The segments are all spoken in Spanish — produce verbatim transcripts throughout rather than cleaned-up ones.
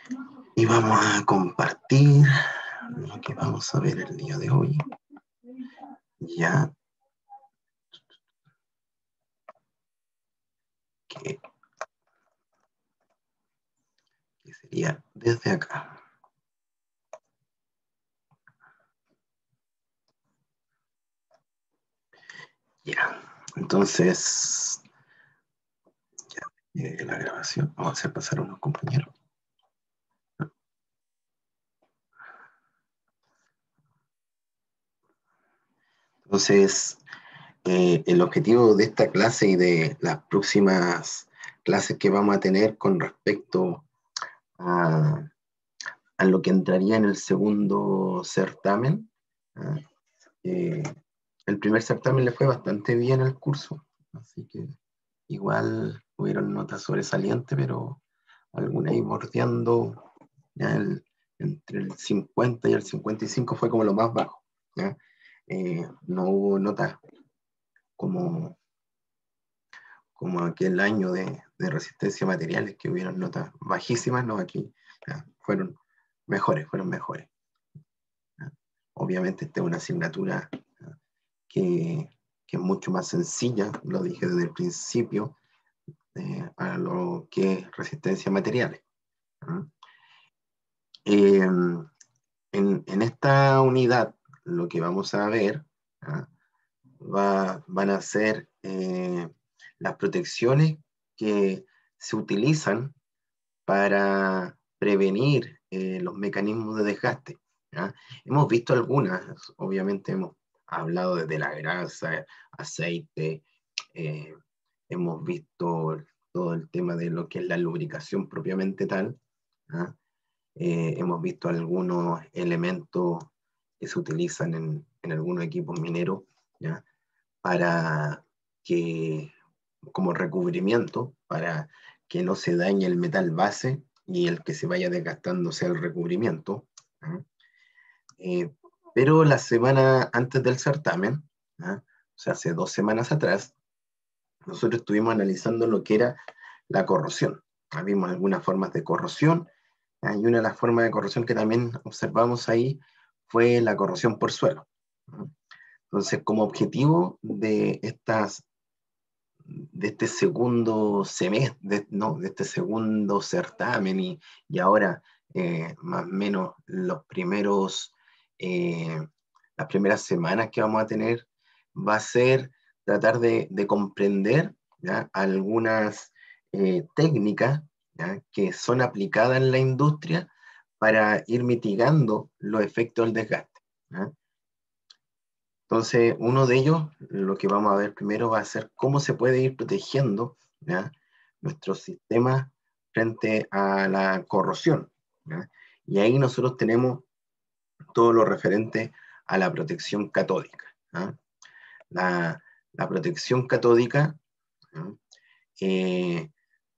Y vamos a compartir lo que vamos a ver el día de hoy. Ya que, que sería desde acá. Ya, entonces, ya eh, la grabación. Vamos a hacer pasar a unos compañeros. Entonces, eh, el objetivo de esta clase y de las próximas clases que vamos a tener con respecto a, a lo que entraría en el segundo certamen. ¿Ah? Eh, el primer certamen le fue bastante bien al curso, así que igual hubieron notas sobresalientes, pero alguna ahí bordeando, ya el- entre el cincuenta y el cincuenta y cinco fue como lo más bajo. ¿Ya? Eh, no hubo notas como, como aquel año de, de resistencia a materiales, que hubieron notas bajísimas, no, aquí ya, fueron mejores, fueron mejores. ¿Ya? Obviamente esta es una asignatura que, que es mucho más sencilla, lo dije desde el principio, eh, a lo que es resistencia a materiales. ¿Ah? Eh, en, en, esta unidad lo que vamos a ver, ¿ah? Va, van a ser eh, las protecciones que se utilizan para prevenir eh, los mecanismos de desgaste. ¿Ya? Hemos visto algunas, obviamente hemos hablado desde la grasa, aceite, eh, hemos visto todo el tema de lo que es la lubricación propiamente tal. ¿Ya? Eh, hemos visto algunos elementos que se utilizan en, en algunos equipos mineros, ¿ya? Para que, como recubrimiento, para que no se dañe el metal base y el que se vaya desgastando sea el recubrimiento. ¿Ah? Eh, pero la semana antes del certamen, ¿ah? O sea, hace dos semanas atrás, nosotros estuvimos analizando lo que era la corrosión. ¿Ah? Vimos algunas formas de corrosión, ¿ah? Y una de las formas de corrosión que también observamos ahí fue la corrosión por suelo. ¿Ah? Entonces, como objetivo de estas de este segundo semestre, de, no, de este segundo certamen y, y ahora eh, más o menos los primeros, eh, las primeras semanas que vamos a tener, va a ser tratar de, de comprender, ¿ya? Algunas eh, técnicas, ¿ya? Que son aplicadas en la industria para ir mitigando los efectos del desgaste. ¿Ya? Entonces, uno de ellos, lo que vamos a ver primero va a ser cómo se puede ir protegiendo, ¿ya? Nuestro sistema frente a la corrosión. ¿Ya? Y ahí nosotros tenemos todo lo referente a la protección catódica. ¿Ya? La, la protección catódica, ¿ya? eh,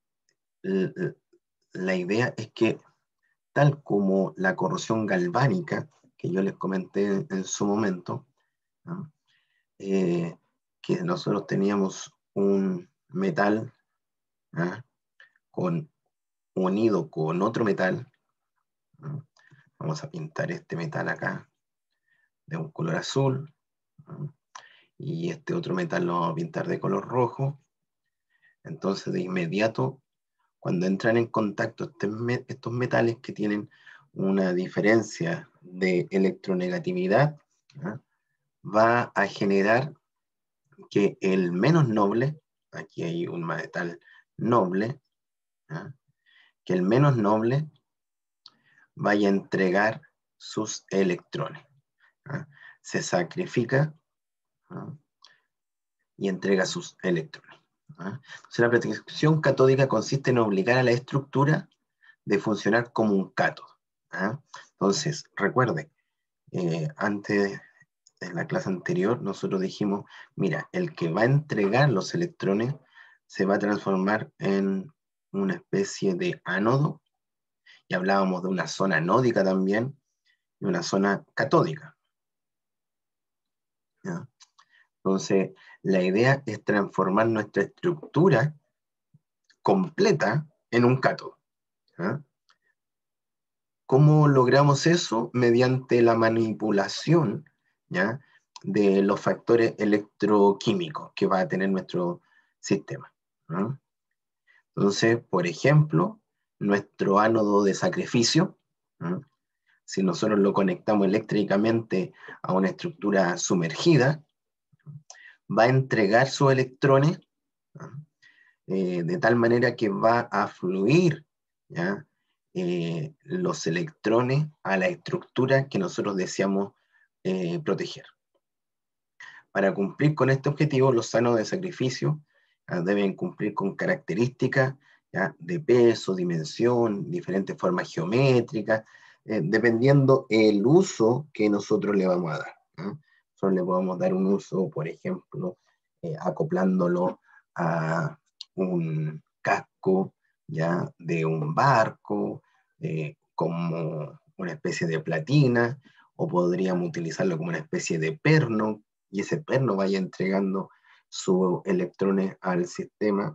la idea es que tal como la corrosión galvánica, que yo les comenté en su momento, ¿ya? eh, que nosotros teníamos un metal, ¿ah? Con, unido con otro metal. ¿Ah? Vamos a pintar este metal acá de un color azul, ¿ah? Y este otro metal lo vamos a pintar de color rojo. Entonces de inmediato, cuando entran en contacto este, estos metales que tienen una diferencia de electronegatividad, ¿ah? Va a generar que el menos noble, aquí hay un metal noble, ¿ah? Que el menos noble vaya a entregar sus electrones. ¿Ah? Se sacrifica, ¿ah? Y entrega sus electrones. ¿Ah? Entonces, la protección catódica consiste en obligar a la estructura de funcionar como un cátodo. ¿Ah? Entonces, recuerde, eh, antes de la clase anterior, nosotros dijimos, mira, el que va a entregar los electrones se va a transformar en una especie de ánodo, y hablábamos de una zona anódica también, y una zona catódica. ¿Ya? Entonces, la idea es transformar nuestra estructura completa en un cátodo. ¿Ya? ¿Cómo logramos eso? Mediante la manipulación, ¿ya?, de los factores electroquímicos que va a tener nuestro sistema, ¿no? Entonces, por ejemplo, nuestro ánodo de sacrificio, ¿no?, si nosotros lo conectamos eléctricamente a una estructura sumergida, va a entregar sus electrones, ¿no?, eh, de tal manera que va a fluir, ¿ya?, eh, los electrones a la estructura que nosotros deseamos eh, proteger. Para cumplir con este objetivo, los ánodos de sacrificio ¿ya?, deben cumplir con características ¿ya?, de peso, dimensión, diferentes formas geométricas, eh, dependiendo el uso que nosotros le vamos a dar, ¿no? Nosotros le podemos dar un uso, por ejemplo, eh, acoplándolo a un casco ¿ya?, de un barco, eh, como una especie de platina, o podríamos utilizarlo como una especie de perno, y ese perno vaya entregando sus electrones al sistema,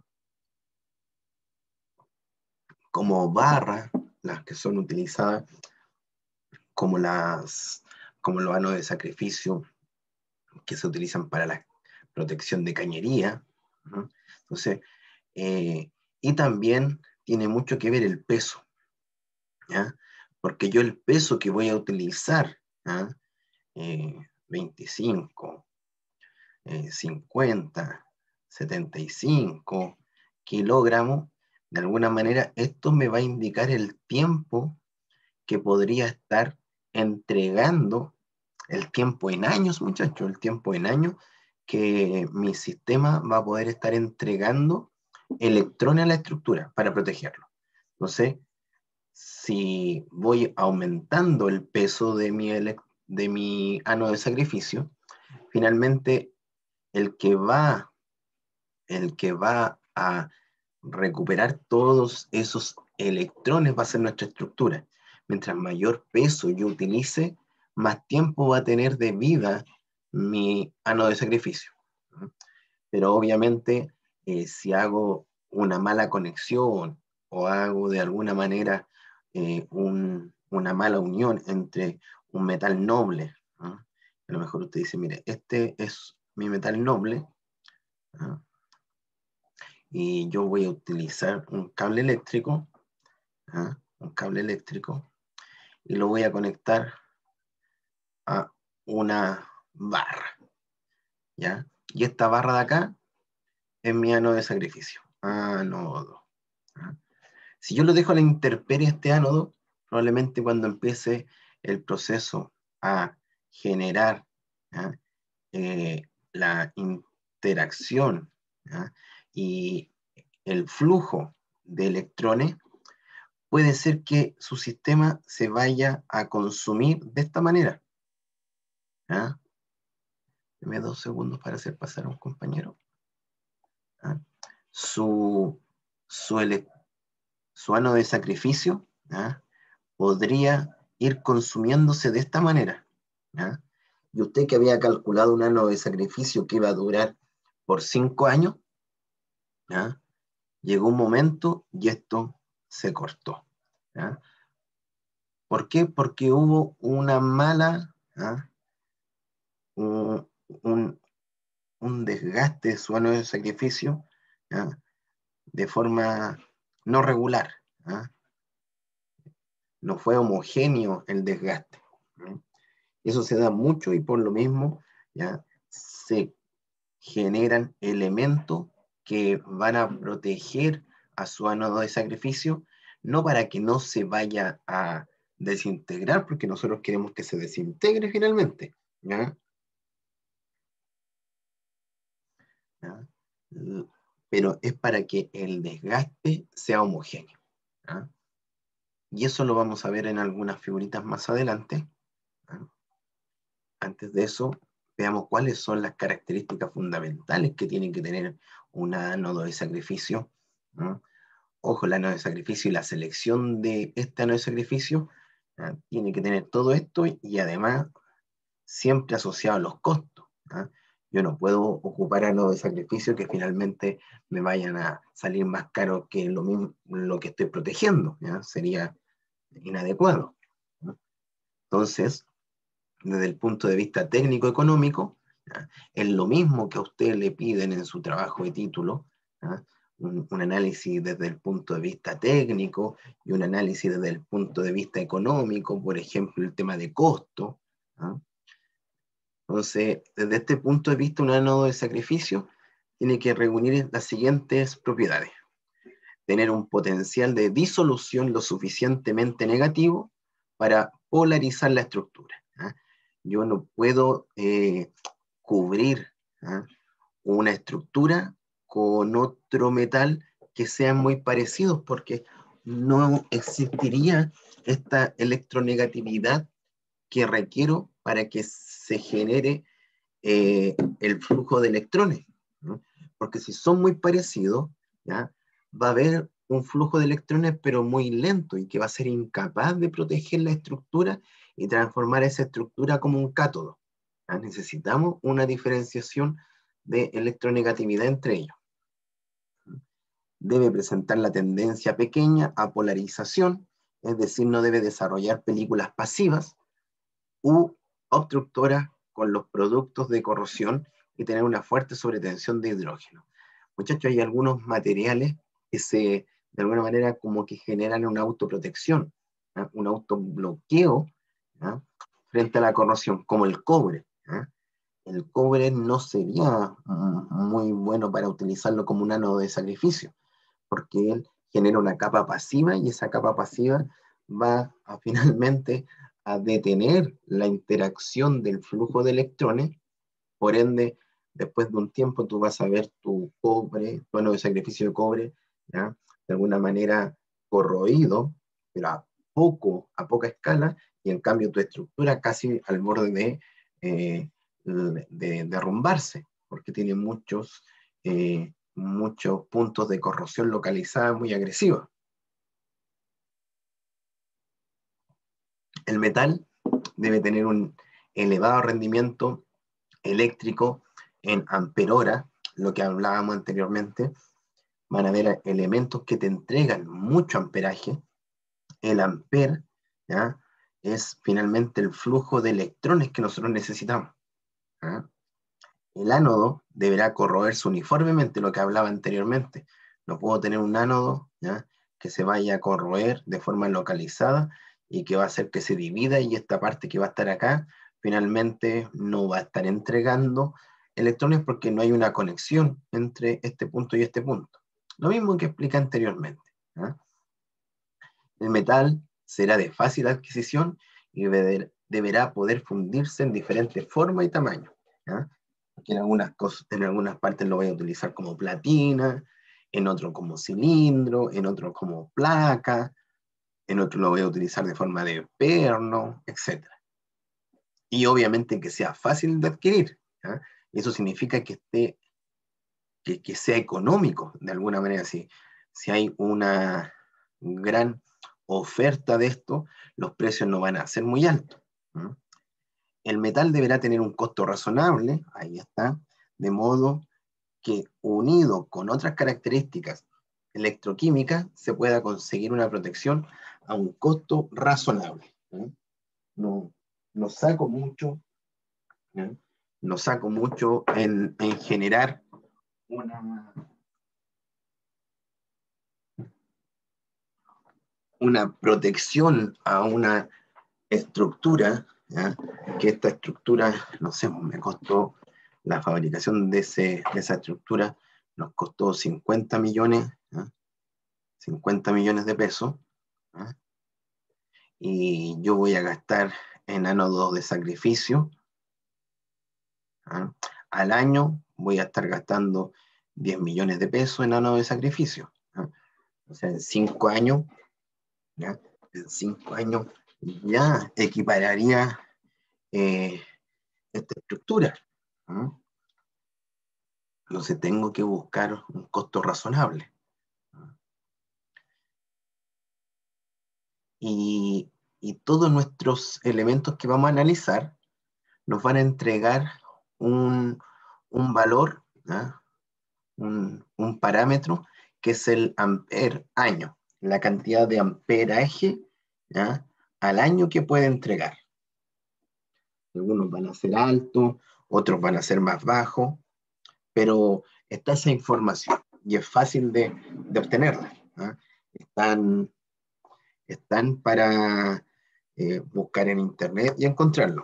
como barras, las que son utilizadas como, las, como los ánodos de sacrificio que se utilizan para la protección de cañería, ¿no? Entonces, eh, y también tiene mucho que ver el peso, ¿ya? Porque yo el peso que voy a utilizar, ¿ya?, eh, veinticinco, eh, cincuenta, setenta y cinco kilogramos, de alguna manera esto me va a indicar el tiempo que podría estar entregando, el tiempo en años, muchachos, el tiempo en años que mi sistema va a poder estar entregando electrones a la estructura para protegerlo. Entonces, si voy aumentando el peso de mi, de mi ánodo de sacrificio, finalmente el que va, el que va a recuperar todos esos electrones va a ser nuestra estructura. Mientras mayor peso yo utilice, más tiempo va a tener de vida mi ánodo de sacrificio, ¿no? Pero obviamente, eh, si hago una mala conexión o hago de alguna manera eh, un, una mala unión entre un metal noble, ¿no? A lo mejor usted dice, mire, este es mi metal noble, ¿no?, y yo voy a utilizar un cable eléctrico, ¿ah?, un cable eléctrico, y lo voy a conectar a una barra, ¿ya? Y esta barra de acá es mi ánodo de sacrificio, ánodo, ¿ah? Si yo lo dejo a la intemperie este ánodo, probablemente cuando empiece el proceso a generar ¿ah? eh, la interacción ¿ah? y el flujo de electrones, puede ser que su sistema se vaya a consumir de esta manera. ¿Ah? Deme dos segundos para hacer pasar a un compañero. ¿Ah? Su, su, ele, su ánodo de sacrificio ¿ah? podría ir consumiéndose de esta manera. ¿Ah? Y usted que había calculado un ánodo de sacrificio que iba a durar por cinco años, ¿ah? llegó un momento y esto se cortó. ¿Ah? ¿Por qué? Porque hubo una mala, ¿ah? un, un, un desgaste de su ánodo de sacrificio ¿ah? de forma no regular. ¿Ah? No fue homogéneo el desgaste. ¿No? Eso se da mucho y por lo mismo ¿ya? se generan elementos que van a proteger a su ánodo de sacrificio, no para que no se vaya a desintegrar, porque nosotros queremos que se desintegre finalmente, ¿ya? ¿Ya? Pero es para que el desgaste sea homogéneo, ¿ya? Y eso lo vamos a ver en algunas figuritas más adelante, ¿ya? Antes de eso, veamos cuáles son las características fundamentales que tiene que tener un ánodo de sacrificio, ¿no? Ojo, el ánodo de sacrificio y la selección de este ánodo de sacrificio ¿ah? tiene que tener todo esto y además siempre asociado a los costos. ¿Ah? Yo no puedo ocupar ánodos de sacrificio que finalmente me vayan a salir más caro que lo, mismo, lo que estoy protegiendo, ¿ya? Sería inadecuado. Entonces, desde el punto de vista técnico-económico, ¿ya? Es lo mismo que a usted le piden en su trabajo de título, ¿ya? Un, un análisis desde el punto de vista técnico y un análisis desde el punto de vista económico, por ejemplo, el tema de costo, ¿ya? Entonces, desde este punto de vista, un ánodo de sacrificio tiene que reunir las siguientes propiedades: tener un potencial de disolución lo suficientemente negativo para polarizar la estructura, ¿eh? Yo no puedo eh, cubrir, ¿eh? una estructura con otro metal que sean muy parecidos, porque no existiría esta electronegatividad que requiero para que se genere eh, el flujo de electrones, ¿no? Porque si son muy parecidos, ¿ya? Va a haber un flujo de electrones pero muy lento y que va a ser incapaz de proteger la estructura y transformar esa estructura como un cátodo, ¿ya? Necesitamos una diferenciación de electronegatividad entre ellos. Debe presentar la tendencia pequeña a polarización, es decir, no debe desarrollar películas pasivas u obstructoras con los productos de corrosión y tener una fuerte sobretensión de hidrógeno. Muchachos, hay algunos materiales que se, de alguna manera, como que generan una autoprotección, ¿eh? Un autobloqueo, ¿eh? Frente a la corrosión, como el cobre, ¿eh? El cobre no sería muy bueno para utilizarlo como un ánodo de sacrificio, porque él genera una capa pasiva y esa capa pasiva va a finalmente a detener la interacción del flujo de electrones. Por ende, después de un tiempo tú vas a ver tu cobre, tu ánodo de sacrificio de cobre, ¿ya? De alguna manera corroído, pero a poco, a poca escala, y en cambio tu estructura casi al borde de, eh, de, de derrumbarse, porque tiene muchos, eh, muchos puntos de corrosión localizada muy agresiva. El metal debe tener un elevado rendimiento eléctrico en amperhora, lo que hablábamos anteriormente. Van a haber elementos que te entregan mucho amperaje. El amper, ¿ya? Es finalmente el flujo de electrones que nosotros necesitamos, ¿ya? El ánodo deberá corroerse uniformemente, lo que hablaba anteriormente. No puedo tener un ánodo, ¿ya? Que se vaya a corroer de forma localizada y que va a hacer que se divida, y esta parte que va a estar acá finalmente no va a estar entregando electrones porque no hay una conexión entre este punto y este punto. Lo mismo que expliqué anteriormente, ¿ya? El metal será de fácil adquisición y deberá poder fundirse en diferentes formas y tamaños, ¿ya? Porque en algunas, cosas, en algunas partes lo voy a utilizar como platina, en otro como cilindro, en otro como placa, en otro lo voy a utilizar de forma de perno, etcétera. Y obviamente que sea fácil de adquirir, ¿ya? Y eso significa que, esté, que, que sea económico, de alguna manera. Si, si hay una gran oferta de esto, los precios no van a ser muy altos, ¿no? El metal deberá tener un costo razonable, ahí está, de modo que unido con otras características electroquímicas se pueda conseguir una protección a un costo razonable, ¿eh? No, no saco mucho, ¿eh? No saco mucho en, en generar una, una protección a una estructura, ¿ya? Que esta estructura, no sé, me costó la fabricación de, ese, de esa estructura, nos costó cincuenta millones, ¿ya? cincuenta millones de pesos, ¿ya? Y yo voy a gastar en ánodos de sacrificio, ¿ya? Al año voy a estar gastando diez millones de pesos en ánodos de sacrificio, ¿ya? O sea, en cinco años, ¿ya? En cinco años ya equipararía eh, esta estructura, ¿no? Entonces tengo que buscar un costo razonable. Y, y todos nuestros elementos que vamos a analizar nos van a entregar un, un valor, ¿no? un, un parámetro que es el amper año, la cantidad de amperaje, ¿ya? Al año que puede entregar. Algunos van a ser altos, otros van a ser más bajos, pero está esa información y es fácil de, de obtenerla. ¿Ah? Están, están para eh, buscar en internet y encontrarlo.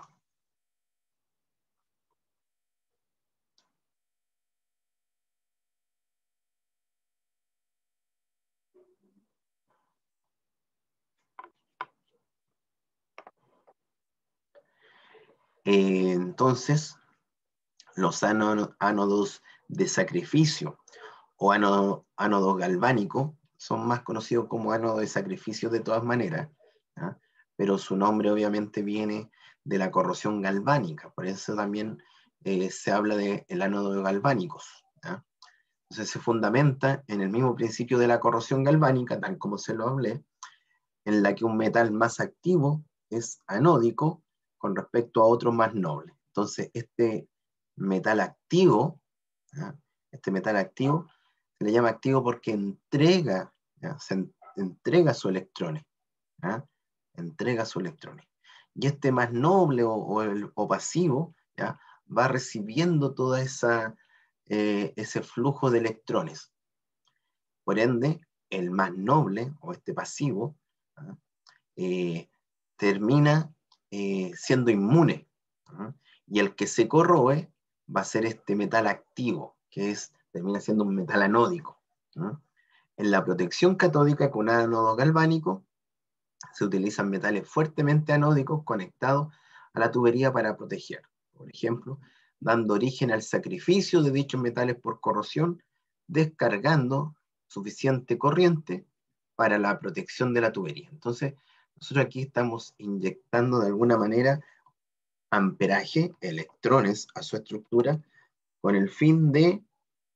Eh, entonces, los ánodos de sacrificio o ánodo, ánodos galvánicos son más conocidos como ánodos de sacrificio de todas maneras, ¿ah? Pero su nombre obviamente viene de la corrosión galvánica, por eso también eh, se habla de el ánodo de galvánicos. ¿Ah? Entonces se fundamenta en el mismo principio de la corrosión galvánica, tal como se lo hablé, en la que un metal más activo es anódico con respecto a otro más noble. Entonces este metal activo, ¿ah? este metal activo se le llama activo porque entrega, ¿ya? Se en, entrega sus electrones, ¿ya? entrega sus electrones. Y este más noble o, o, el, o pasivo, ¿ya? va recibiendo toda esa eh, ese flujo de electrones. Por ende, el más noble, o este pasivo, ¿ah? eh, termina eh, siendo inmune. ¿Ah? Y el que se corroe va a ser este metal activo, que es, termina siendo un metal anódico. ¿Ah? En la protección catódica con ánodo galvánico se utilizan metales fuertemente anódicos conectados a la tubería para proteger. Por ejemplo, dando origen al sacrificio de dichos metales por corrosión, descargando suficiente corriente para la protección de la tubería. Entonces, nosotros aquí estamos inyectando de alguna manera amperaje, electrones a su estructura, con el fin de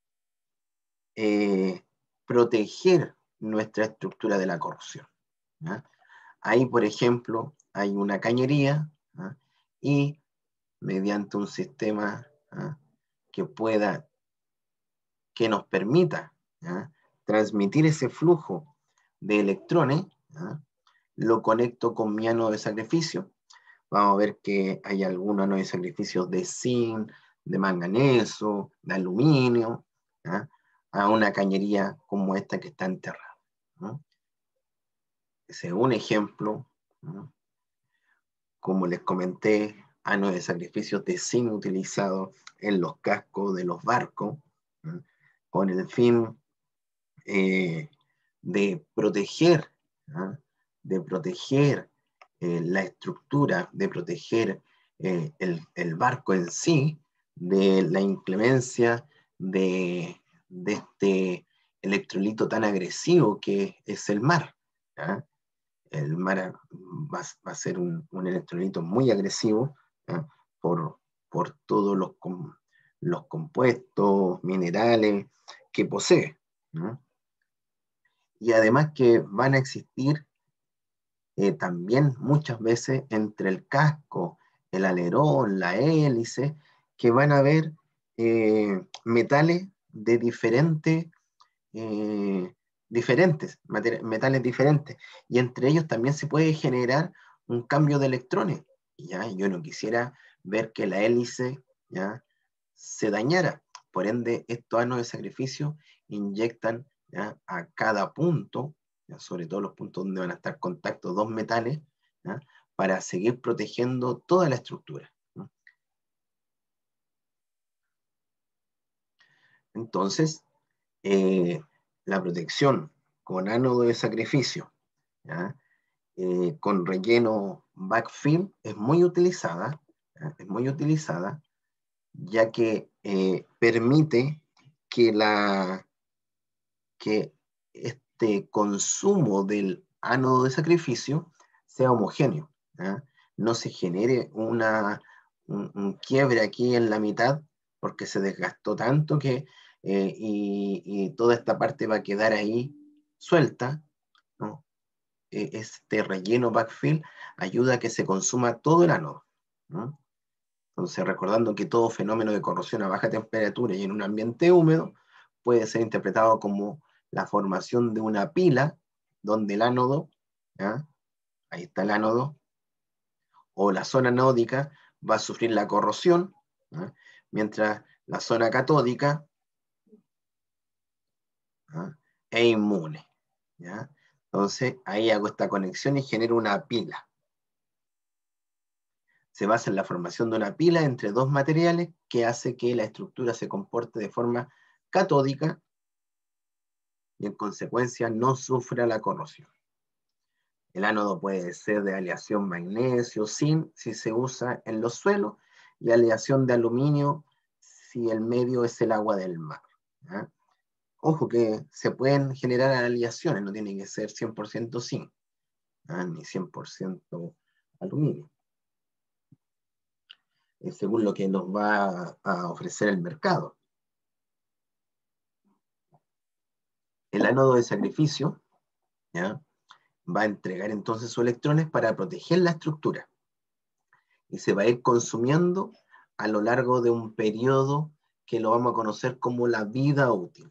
eh, proteger nuestra estructura de la corrosión. ¿Ya? Ahí, por ejemplo, hay una cañería, ¿ah? y mediante un sistema ¿ah? que pueda, que nos permita ¿ah? transmitir ese flujo de electrones, ¿ah? lo conecto con mi ánodo de sacrificio. Vamos a ver que hay algunos ánodos de sacrificio de zinc, de manganeso, de aluminio, ¿ah? a una cañería como esta que está enterrada. ¿no? Ese es un ejemplo, ¿no? Como les comenté, ánodos de sacrificio de zinc utilizados en los cascos de los barcos, ¿no? con el fin eh, de proteger, ¿no? de proteger eh, la estructura, de proteger eh, el, el, barco en sí de la inclemencia de, de este electrolito tan agresivo que es el mar. ¿ya? El mar va, va a ser un, un, electrolito muy agresivo ¿ya? por, por todos los, los compuestos, minerales que posee. ¿no? Y además que van a existir eh, también muchas veces entre el casco, el alerón, la hélice, que van a haber eh, metales de diferente, eh, diferentes, metales diferentes, y entre ellos también se puede generar un cambio de electrones. ¿ya? Yo no quisiera ver que la hélice ¿ya? se dañara. Por ende, estos ánodos de sacrificio inyectan ¿ya? a cada punto, ¿ya? sobre todo los puntos donde van a estar contactos dos metales, ¿ya? para seguir protegiendo toda la estructura. ¿no? Entonces, eh, la protección con ánodo de sacrificio, ¿ya? Eh, con relleno backfill es muy utilizada, ¿ya? es muy utilizada, ya que eh, permite que, la, que este consumo del ánodo de sacrificio sea homogéneo, ¿ya? no se genere una, un, un, quiebre aquí en la mitad porque se desgastó tanto que eh, y, y toda esta parte va a quedar ahí suelta, ¿no? Este relleno backfill ayuda a que se consuma todo el ánodo. ¿no? Entonces, recordando que todo fenómeno de corrosión a baja temperatura y en un ambiente húmedo puede ser interpretado como la formación de una pila donde el ánodo, ¿ya? ahí está el ánodo, o la zona anódica va a sufrir la corrosión, ¿ah? Mientras la zona catódica, ¿ah?, es inmune, ¿ya? Entonces ahí hago esta conexión y genero una pila. Se basa en la formación de una pila entre dos materiales que hace que la estructura se comporte de forma catódica y en consecuencia no sufra la corrosión. El ánodo puede ser de aleación magnesio, zinc, si se usa en los suelos, y aleación de aluminio si el medio es el agua del mar, ¿ya? Ojo que se pueden generar aleaciones, no tiene que ser cien por ciento zinc, ¿ya?, ni cien por ciento aluminio, eh, según lo que nos va a ofrecer el mercado. El ánodo de sacrificio, ¿ya?, va a entregar entonces sus electrones para proteger la estructura y se va a ir consumiendo a lo largo de un periodo que lo vamos a conocer como la vida útil.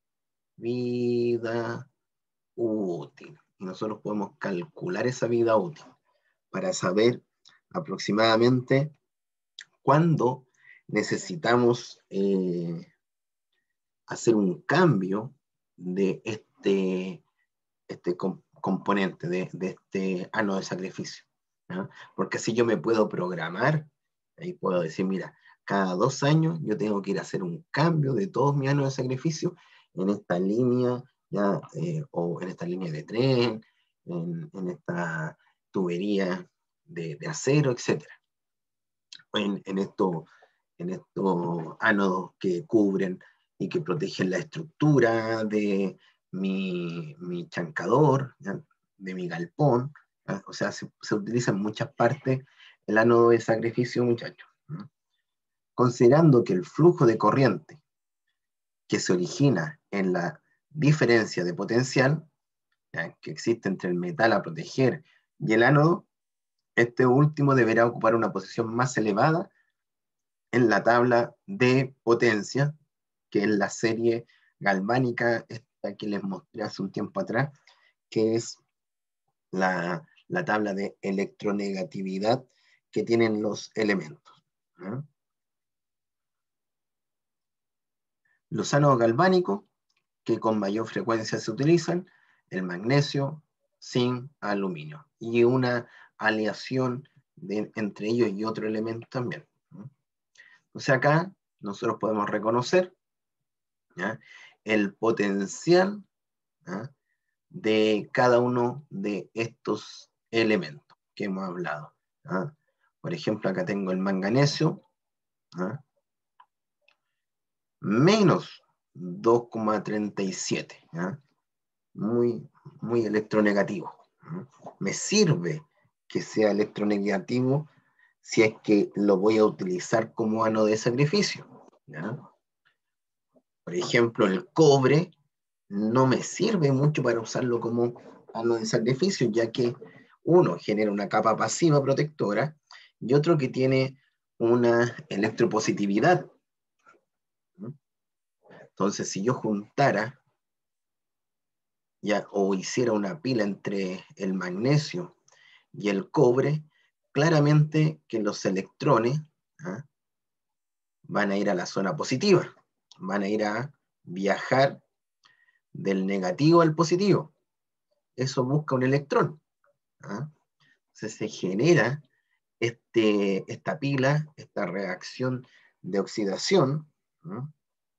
Vida útil. Y nosotros podemos calcular esa vida útil para saber aproximadamente cuándo necesitamos eh, hacer un cambio de este, este comp componente, de, de este ánodo de sacrificio, ¿no? Porque así yo me puedo programar, ahí puedo decir, mira, cada dos años yo tengo que ir a hacer un cambio de todos mis ánodos de sacrificio en esta línea, ya, eh, o en esta línea de tren, en, en esta tubería de, de acero, etcétera. En, en estos en estos ánodos que cubren y que protegen la estructura de mi, mi chancador, ¿ya?, de mi galpón, ¿ya? O sea, se, se utiliza en muchas partes el ánodo de sacrificio, muchachos, ¿no? Considerando que el flujo de corriente que se origina en la diferencia de potencial, ¿ya?, que existe entre el metal a proteger y el ánodo, este último deberá ocupar una posición más elevada en la tabla de potencia, que es la serie galvánica, esta que les mostré hace un tiempo atrás, que es la, la tabla de electronegatividad que tienen los elementos, ¿no? Los ánodos galvánicos, que con mayor frecuencia se utilizan, el magnesio, zinc, aluminio, y una aleación de, entre ellos y otro elemento también, ¿no? O sea, acá nosotros podemos reconocer, ¿ya?, el potencial, ¿ya?, de cada uno de estos elementos que hemos hablado, ¿ya? Por ejemplo, acá tengo el manganesio, ¿ya?, menos dos coma treinta y siete, ¿ya?, muy, muy electronegativo, ¿ya? Me sirve que sea electronegativo si es que lo voy a utilizar como ánodo de sacrificio, ¿ya? Por ejemplo, el cobre no me sirve mucho para usarlo como ánodo de sacrificio, ya que uno genera una capa pasiva protectora y otro que tiene una electropositividad, ¿no? Entonces, si yo juntara ya, o hiciera una pila entre el magnesio y el cobre, claramente que los electrones, ¿ah?, van a ir a la zona positiva, van a ir a viajar del negativo al positivo. Eso busca un electrón, ¿ah? Entonces se genera este, esta pila, esta reacción de oxidación, ¿no?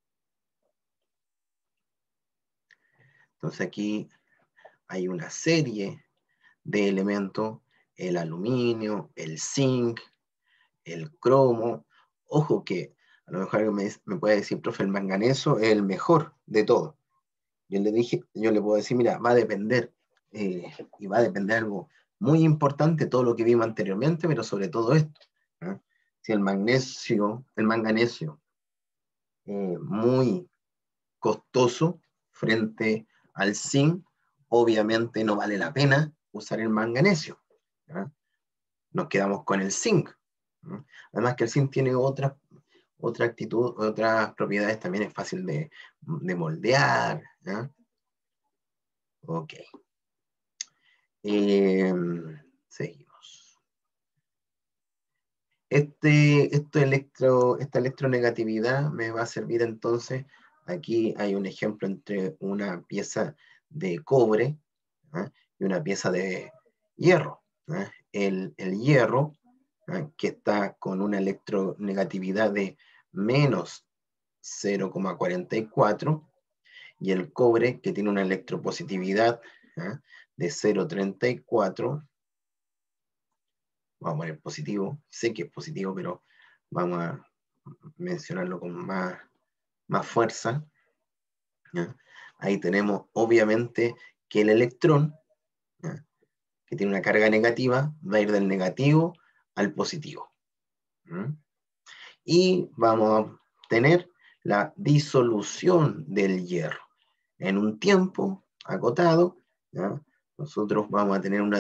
Entonces aquí hay una serie de elementos, el aluminio, el zinc, el cromo. Ojo que a lo mejor alguien me, me puede decir, profe, el manganeso es el mejor de todo. Yo le dije, yo le puedo decir, mira, va a depender, eh, y va a depender algo muy importante, todo lo que vimos anteriormente, pero sobre todo esto, ¿eh? Si el magnesio, el manganesio, eh, muy costoso frente al zinc, obviamente no vale la pena usar el manganesio, ¿eh? Nos quedamos con el zinc, ¿eh? Además que el zinc tiene otras otra actitud, otras propiedades, también es fácil de, de moldear, ¿eh? Ok. Eh, seguimos. Este, este electro, esta electronegatividad me va a servir entonces, aquí hay un ejemplo entre una pieza de cobre, ¿ah?, y una pieza de hierro, ¿ah? El, el hierro, ¿ah?, que está con una electronegatividad de menos cero coma cuarenta y cuatro, y el cobre que tiene una electropositividad, ¿ah?, de cero coma treinta y cuatro. Vamos a poner positivo, sé que es positivo, pero vamos a mencionarlo con más, más fuerza, ¿ya? Ahí tenemos obviamente que el electrón, ¿ya?, que tiene una carga negativa, va a ir del negativo al positivo, ¿ya? Y vamos a tener la disolución del hierro. En un tiempo acotado, ¿ya?, nosotros vamos a tener una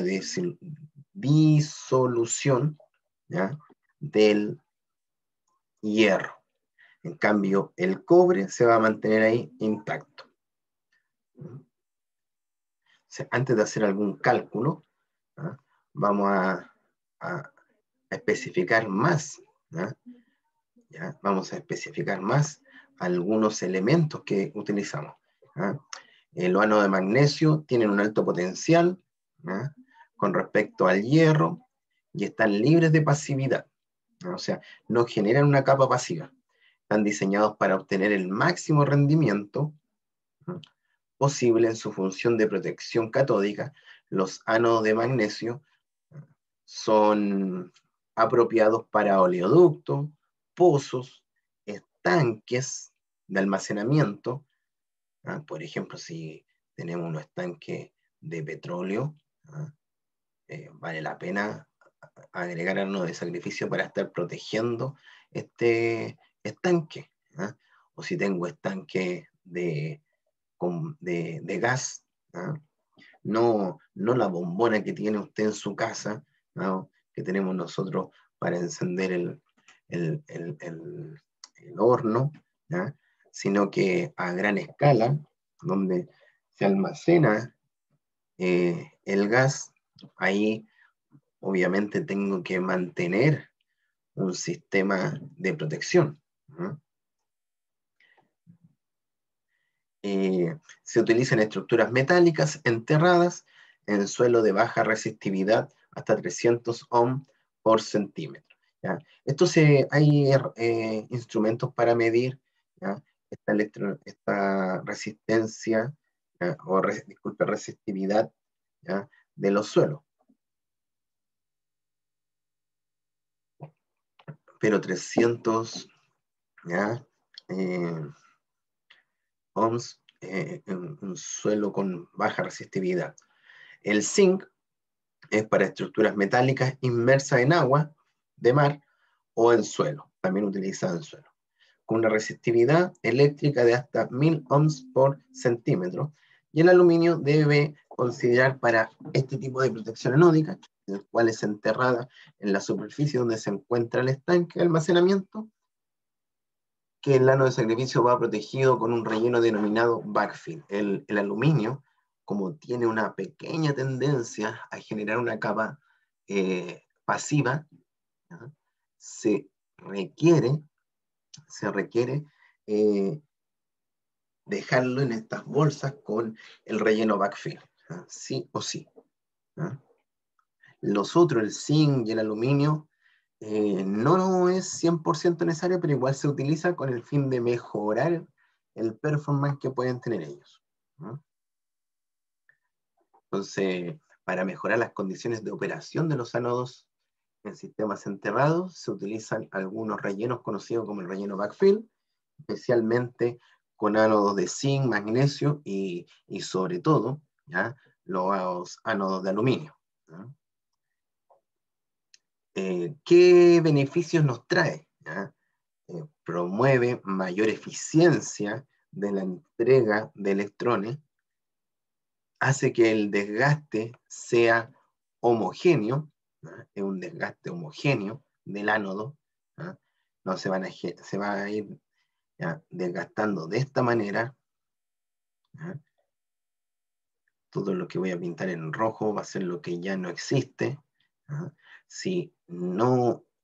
disolución, ¿ya?, del hierro. En cambio, el cobre se va a mantener ahí intacto. O sea, antes de hacer algún cálculo, ¿ah?, vamos a, a especificar más, ¿ya? ¿Ya? Vamos a especificar más algunos elementos que utilizamos, ¿ya? Los ánodos de magnesio tienen un alto potencial, ¿ya?, con respecto al hierro, y están libres de pasividad, ¿no? O sea, no generan una capa pasiva. Están diseñados para obtener el máximo rendimiento, ¿no?, posible en su función de protección catódica. Los ánodos de magnesio son apropiados para oleoductos, pozos, estanques de almacenamiento, ¿ah? Por ejemplo, si tenemos unos estanques de petróleo, ¿ah?, eh, vale la pena agregar ánodo de sacrificio para estar protegiendo este estanque, ¿ah? O si tengo estanque de, de, de gas, ¿ah?, no, no la bombona que tiene usted en su casa, ¿no?, que tenemos nosotros para encender el, el, el, el, el horno, ¿ya?, sino que a gran escala, donde se almacena eh, el gas. Ahí obviamente tengo que mantener un sistema de protección, ¿no? Eh, se utilizan estructuras metálicas enterradas en suelo de baja resistividad hasta trescientos ohms por centímetro, ¿ya? Esto se, hay eh, instrumentos para medir, ¿ya?, esta, electro, esta resistencia, ¿ya?, o re, disculpe, resistividad, ¿ya?, de los suelos. Pero trescientos, ¿ya?, eh, ohms eh, en un suelo con baja resistividad. El zinc es para estructuras metálicas inmersas en agua de mar o en suelo, también utilizado en suelo, con una resistividad eléctrica de hasta mil ohms por centímetro. Y el aluminio debe considerar para este tipo de protección anódica, el cual es enterrada en la superficie donde se encuentra el estanque de almacenamiento, que el ánodo de sacrificio va protegido con un relleno denominado backfill. El, el aluminio, como tiene una pequeña tendencia a generar una capa eh, pasiva, ¿ya?, se requiere, se requiere eh, dejarlo en estas bolsas con el relleno backfill, ¿ya?, sí o sí, ¿ya? Los otros, el zinc y el aluminio, eh, no es cien por ciento necesario, pero igual se utiliza con el fin de mejorar el performance que pueden tener ellos, ¿no? Entonces, para mejorar las condiciones de operación de los ánodos en sistemas enterrados, se utilizan algunos rellenos conocidos como el relleno backfill, especialmente con ánodos de zinc, magnesio y, y sobre todo, ¿ya?, los ánodos de aluminio, ¿no? Eh, ¿Qué beneficios nos trae? ¿Ya? Eh, promueve mayor eficiencia de la entrega de electrones, hace que el desgaste sea homogéneo, ¿ya?, es un desgaste homogéneo del ánodo, ¿ya?, no se, van a, se va a ir, ¿ya?, desgastando de esta manera, ¿ya? Todo lo que voy a pintar en rojo va a ser lo que ya no existe, ¿ya? Si no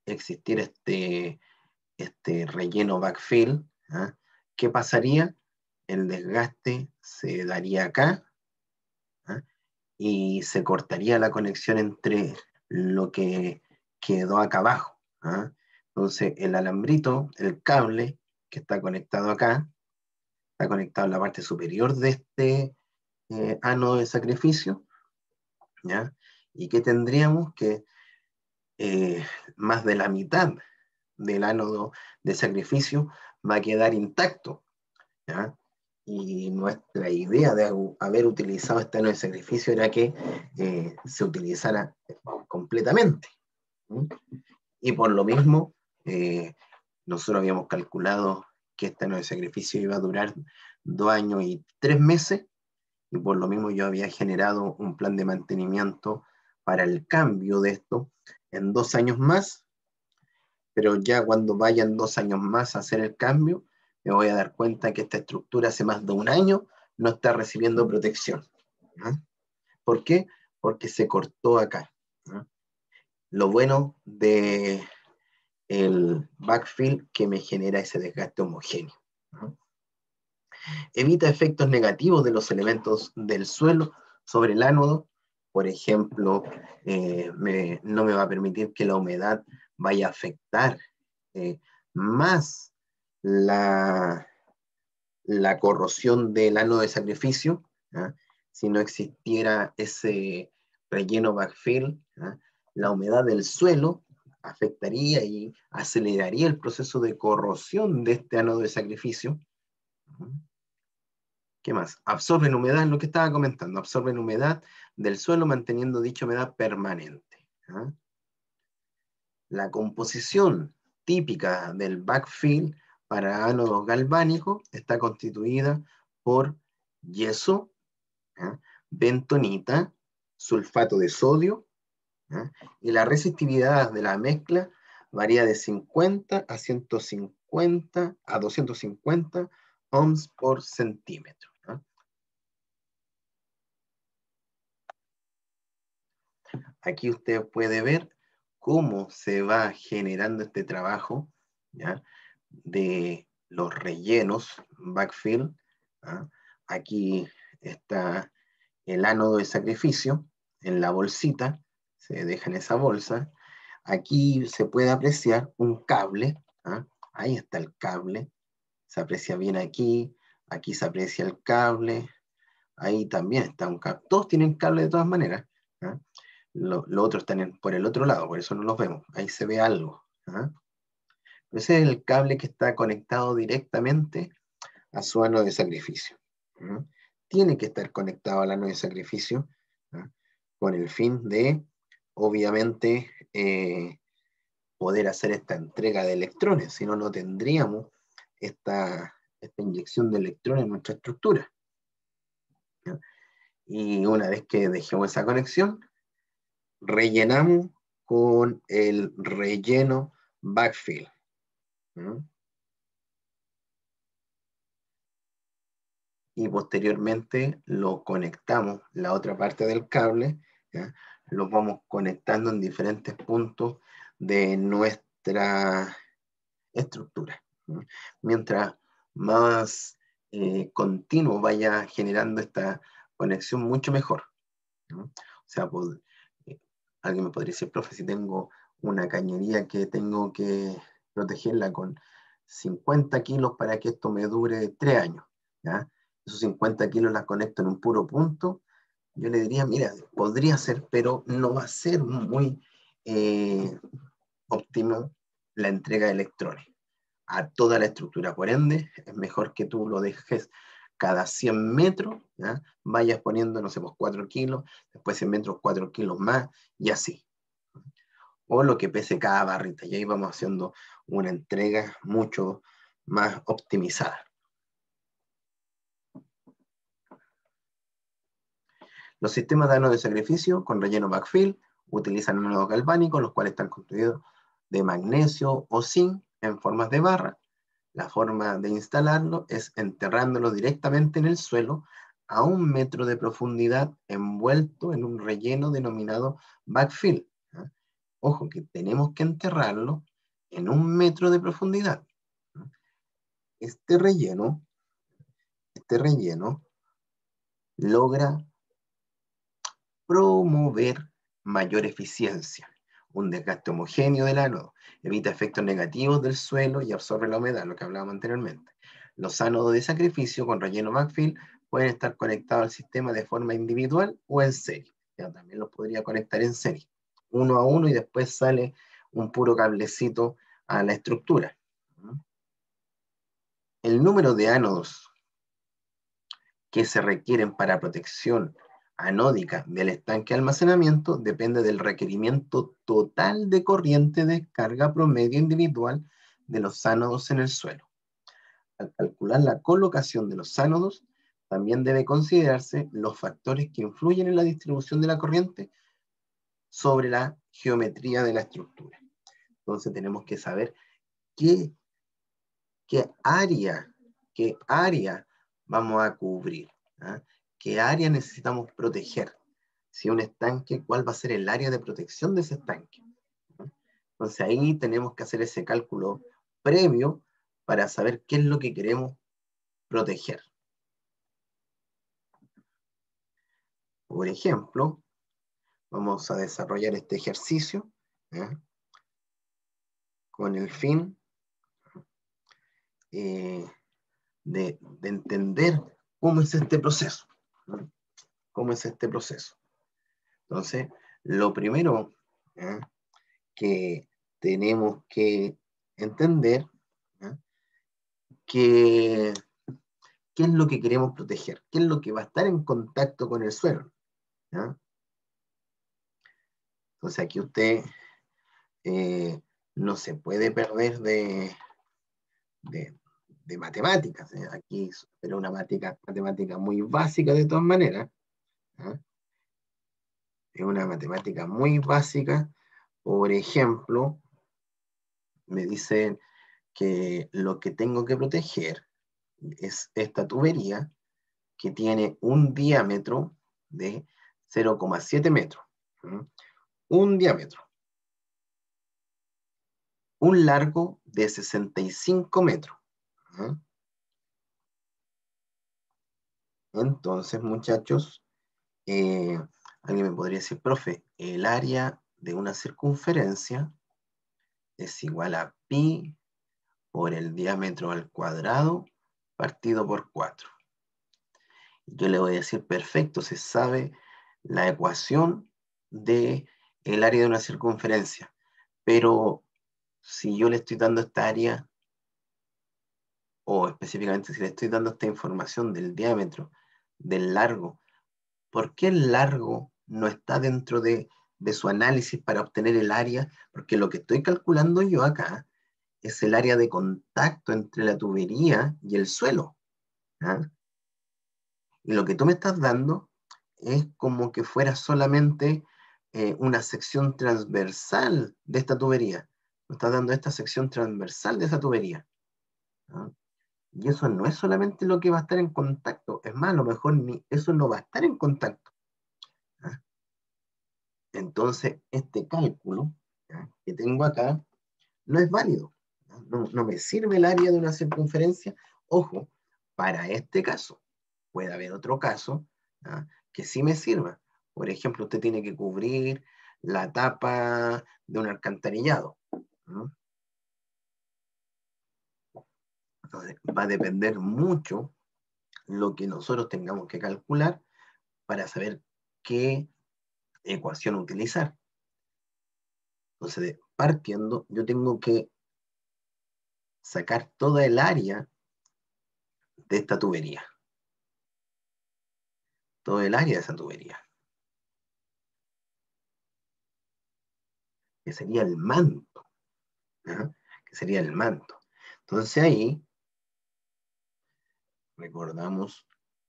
existir este, este relleno backfill, ¿ah? ¿Qué pasaría? El desgaste se daría acá, ¿ah? Y se cortaría la conexión entre lo que quedó acá abajo, ¿ah? Entonces el alambrito, el cable que está conectado acá, está conectado en la parte superior de este eh, ánodo de sacrificio, ¿ya? Y que tendríamos que eh, más de la mitad del ánodo de sacrificio va a quedar intacto, ¿ya? Y nuestra idea de haber utilizado este ánodo de sacrificio era que eh, se utilizara completamente, ¿sí? Y por lo mismo, eh, nosotros habíamos calculado que este ánodo de sacrificio iba a durar dos años y tres meses, y por lo mismo yo había generado un plan de mantenimiento para el cambio de esto en dos años más, pero ya cuando vayan dos años más a hacer el cambio, me voy a dar cuenta que esta estructura hace más de un año no está recibiendo protección, ¿no? ¿Por qué? Porque se cortó acá, ¿no? Lo bueno de el backfill que me genera ese desgaste homogéneo, ¿no? Evita efectos negativos de los elementos del suelo sobre el ánodo. Por ejemplo, eh, me, no me va a permitir que la humedad vaya a afectar eh, más la, la corrosión del ánodo de sacrificio, ¿ah? Si no existiera ese relleno backfill, ¿ah? La humedad del suelo afectaría y aceleraría el proceso de corrosión de este ánodo de sacrificio. ¿Qué más? Absorben humedad, lo que estaba comentando, absorben humedad del suelo manteniendo dicha humedad permanente, ¿ah? La composición típica del backfill para ánodos galvánicos está constituida por yeso, ¿ah? Bentonita, sulfato de sodio, ¿ah? Y la resistividad de la mezcla varía de cincuenta a ciento cincuenta a doscientos cincuenta ohms por centímetro, ¿ah? Aquí usted puede ver cómo se va generando este trabajo, ¿ya? De los rellenos backfill, ¿ah? Aquí está el ánodo de sacrificio en la bolsita, se deja en esa bolsa. Aquí se puede apreciar un cable, ¿ah? Ahí está el cable, se aprecia bien aquí, aquí se aprecia el cable, ahí también está un cable, todos tienen cable de todas maneras, ¿ah? Los lo otros están en, por el otro lado, por eso no los vemos, ahí se ve algo, ¿ah? Ese es el cable que está conectado directamente a su ano de sacrificio, ¿ah? Tiene que estar conectado al ano de sacrificio, ¿ah? Con el fin de, obviamente, eh, poder hacer esta entrega de electrones, si no, no tendríamos esta, esta inyección de electrones en nuestra estructura, ¿ya? Y una vez que dejemos esa conexión, rellenamos con el relleno backfill, ¿no? Y posteriormente lo conectamos, la otra parte del cable, ¿ya? Lo vamos conectando en diferentes puntos de nuestra estructura, ¿no? Mientras más eh, continuo vaya generando esta conexión, mucho mejor, ¿no? O sea, pod- eh, alguien me podría decir, profe, si tengo una cañería que tengo que protegerla con cincuenta kilos para que esto me dure tres años, ¿ya? Esos cincuenta kilos las conecto en un puro punto, yo le diría, mira, podría ser, pero no va a ser muy eh, óptimo la entrega de electrones a toda la estructura. Por ende, es mejor que tú lo dejes cada cien metros, ¿ya? Vayas poniendo, no sé, pues cuatro kilos, después cien metros, cuatro kilos más, y así. O lo que pese cada barrita, y ahí vamos haciendo una entrega mucho más optimizada. Los sistemas de ánodo de sacrificio con relleno backfill utilizan ánodos galvánicos, los cuales están construidos de magnesio o zinc en formas de barra. La forma de instalarlo es enterrándolo directamente en el suelo a un metro de profundidad envuelto en un relleno denominado backfill, ¿eh? Ojo, que tenemos que enterrarlo en un metro de profundidad. Este relleno, este relleno logra promover mayor eficiencia, un desgaste homogéneo del ánodo, evita efectos negativos del suelo y absorbe la humedad, lo que hablábamos anteriormente. Los ánodos de sacrificio con relleno backfill pueden estar conectados al sistema de forma individual o en serie. Ya también los podría conectar en serie, uno a uno, y después sale un puro cablecito a la estructura. El número de ánodos que se requieren para protección anódica del estanque de almacenamiento depende del requerimiento total de corriente de descarga promedio individual de los ánodos en el suelo. Al calcular la colocación de los ánodos, también debe considerarse los factores que influyen en la distribución de la corriente sobre la geometría de la estructura. Entonces tenemos que saber qué, qué área, qué área vamos a cubrir, ¿eh? ¿Qué área necesitamos proteger? Si un estanque, ¿cuál va a ser el área de protección de ese estanque? Entonces ahí tenemos que hacer ese cálculo previo para saber qué es lo que queremos proteger. Por ejemplo, vamos a desarrollar este ejercicio, ¿eh? Con el fin eh, de, de entender cómo es este proceso. ¿Eh? ¿Cómo es este proceso? Entonces, lo primero, ¿eh? que tenemos que entender, ¿eh? que qué es lo que queremos proteger, qué es lo que va a estar en contacto con el suelo, ¿ya? Entonces aquí usted eh, no se puede perder de, de, de matemáticas, ¿eh? Aquí era una matemática, matemática muy básica de todas maneras, ¿ya? Es una matemática muy básica. Por ejemplo, me dicen que lo que tengo que proteger es esta tubería que tiene un diámetro de cero coma siete metros. ¿Mm? Un diámetro. Un largo de sesenta y cinco metros. ¿Mm? Entonces, muchachos, eh, alguien me podría decir, profe, el área de una circunferencia es igual a pi por el diámetro al cuadrado partido por cuatro. Yo le voy a decir, perfecto, se sabe la ecuación del área de una circunferencia, pero si yo le estoy dando esta área, o específicamente si le estoy dando esta información del diámetro, del largo, ¿por qué el largo no está dentro de, de su análisis para obtener el área? Porque lo que estoy calculando yo acá es el área de contacto entre la tubería y el suelo, ¿ah? Y lo que tú me estás dando es como que fuera solamente eh, una sección transversal de esta tubería. Me estás dando esta sección transversal de esa tubería, ¿no? Y eso no es solamente lo que va a estar en contacto. Es más, a lo mejor ni eso no va a estar en contacto, ¿no? Entonces, este cálculo, ¿no?, que tengo acá no es válido. No, no me sirve el área de una circunferencia. Ojo, para este caso. Puede haber otro caso, ¿no?, que sí me sirva. Por ejemplo, usted tiene que cubrir la tapa de un alcantarillado, ¿no? Entonces, va a depender mucho lo que nosotros tengamos que calcular para saber qué ecuación utilizar. Entonces, partiendo, yo tengo que sacar toda el área de esta tubería. Todo el área de esa tubería. Que sería el manto, ¿no?, que sería el manto. Entonces ahí recordamos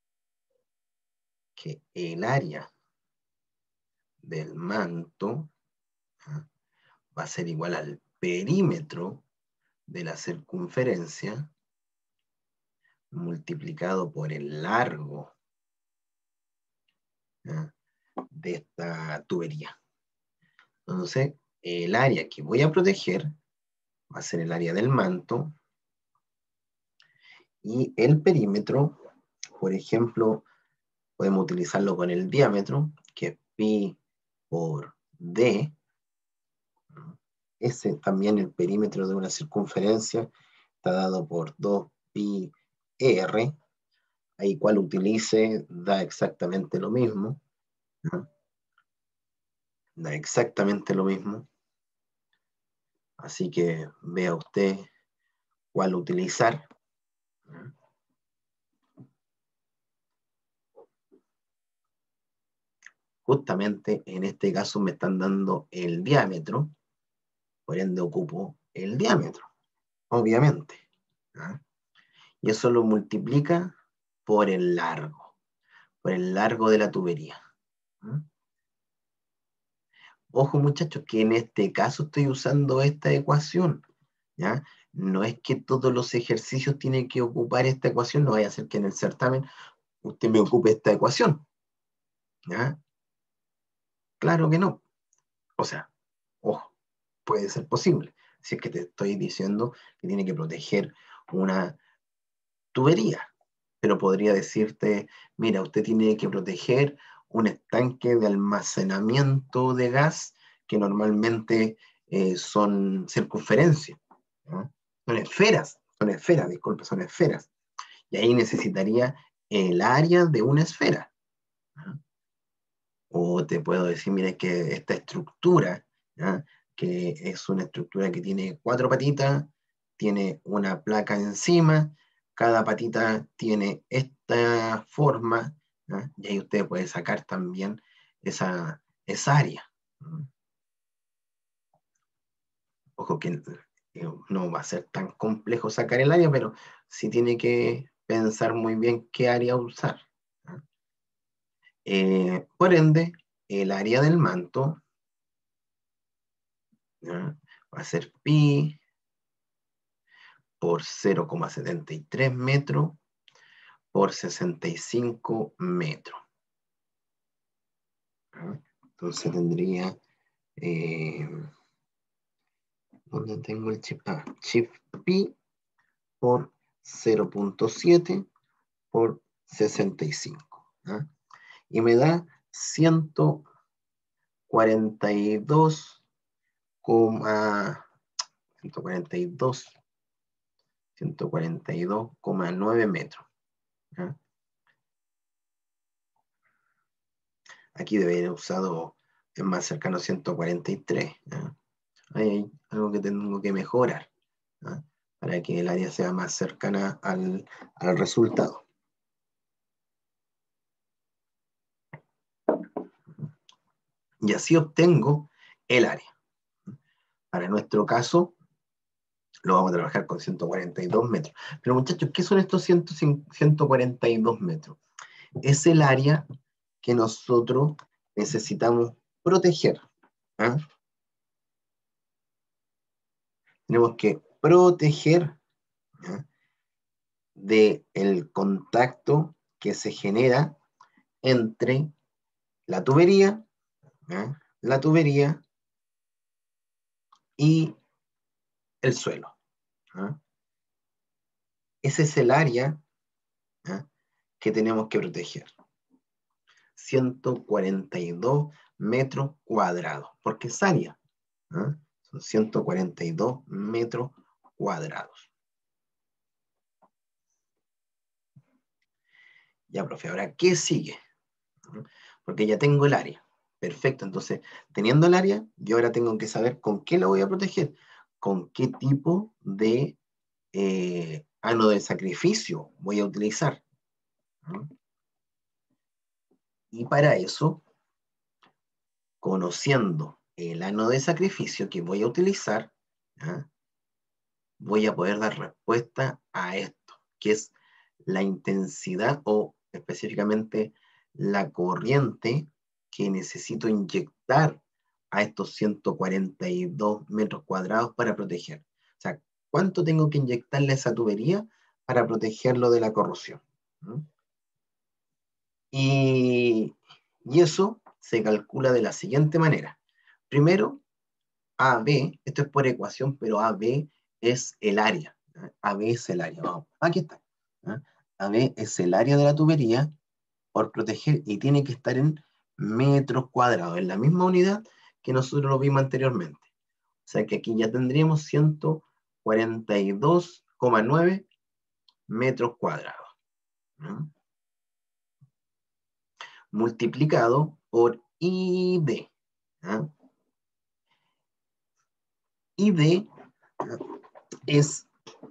que el área del manto, ¿ah?, va a ser igual al perímetro de la circunferencia multiplicado por el largo, ¿ah?, de esta tubería. Entonces, el área que voy a proteger va a ser el área del manto, y el perímetro, por ejemplo, podemos utilizarlo con el diámetro, que es pi por d. Ese también, el perímetro de una circunferencia, está dado por dos pi r. Ahí cual utilice da exactamente lo mismo. ¿No? Da exactamente lo mismo. Así que vea usted cuál utilizar. Justamente en este caso me están dando el diámetro, por ende ocupo el diámetro, obviamente. ¿Ah? Y eso lo multiplica por el largo, por el largo de la tubería. ¿Ah? Ojo muchachos, que en este caso estoy usando esta ecuación. ¿Ya? No es que todos los ejercicios tienen que ocupar esta ecuación, no vaya a ser que en el certamen usted me ocupe esta ecuación. ¿Ya? Claro que no. O sea, ojo, puede ser posible. Si es que te estoy diciendo que tiene que proteger una tubería, pero podría decirte, mira, usted tiene que proteger un estanque de almacenamiento de gas que normalmente eh, son circunferencias, ¿no? Son esferas, son esferas, disculpe, son esferas. Y ahí necesitaría el área de una esfera, ¿no? O te puedo decir, mira, que esta estructura, ¿ya? Que es una estructura que tiene cuatro patitas, tiene una placa encima, cada patita tiene esta forma, ¿ya? Y ahí usted puede sacar también esa, esa área. Ojo que eh, no va a ser tan complejo sacar el área, pero sí tiene que pensar muy bien qué área usar. Eh, por ende, el área del manto, ¿ya? Va a ser pi por cero coma setenta y tres metros por sesenta y cinco metros. ¿Ya? Entonces tendría, eh, ¿dónde tengo el chip? Ah, chip pi por cero punto siete por sesenta y cinco. ¿Ya? Y me da ciento cuarenta y dos, ciento cuarenta y dos, ciento cuarenta y dos coma nueve metros. ¿Ya? Aquí debe haber usado el más cercano a ciento cuarenta y tres. ¿Ya? Ahí hay algo que tengo que mejorar, ¿ya? Para que el área sea más cercana al, al resultado. Y así obtengo el área. Para nuestro caso, lo vamos a trabajar con ciento cuarenta y dos metros. Pero muchachos, ¿qué son estos ciento cuarenta y dos metros? Es el área que nosotros necesitamos proteger. ¿Ah? Tenemos que proteger, ¿ya? Del contacto que se genera entre la tubería, ¿ya? La tubería y el suelo. ¿Ya? Ese es el área, ¿ya? Que tenemos que proteger. ciento cuarenta y dos metros cuadrados, porque es área. ¿Ya? Son ciento cuarenta y dos metros cuadrados. Ya, profe, ahora, ¿qué sigue? Porque ya tengo el área. Perfecto, entonces, teniendo el área, yo ahora tengo que saber con qué lo voy a proteger, con qué tipo de eh, ano de sacrificio voy a utilizar. ¿No? Y para eso, conociendo el ano de sacrificio que voy a utilizar, ¿ya? Voy a poder dar respuesta a esto, que es la intensidad o específicamente la corriente que necesito inyectar a estos ciento cuarenta y dos metros cuadrados para proteger. O sea, ¿cuánto tengo que inyectarle a esa tubería para protegerlo de la corrosión? ¿Mm? Y, y eso se calcula de la siguiente manera. Primero, A B, esto es por ecuación, pero A B es el área. ¿Ah? A B es el área. Vamos, aquí está. ¿Ah? A B es el área de la tubería por proteger y tiene que estar en metros cuadrados, en la misma unidad que nosotros lo vimos anteriormente. O sea que aquí ya tendríamos ciento cuarenta y dos coma nueve metros cuadrados. ¿No? Multiplicado por I D. ¿Ah? I D es,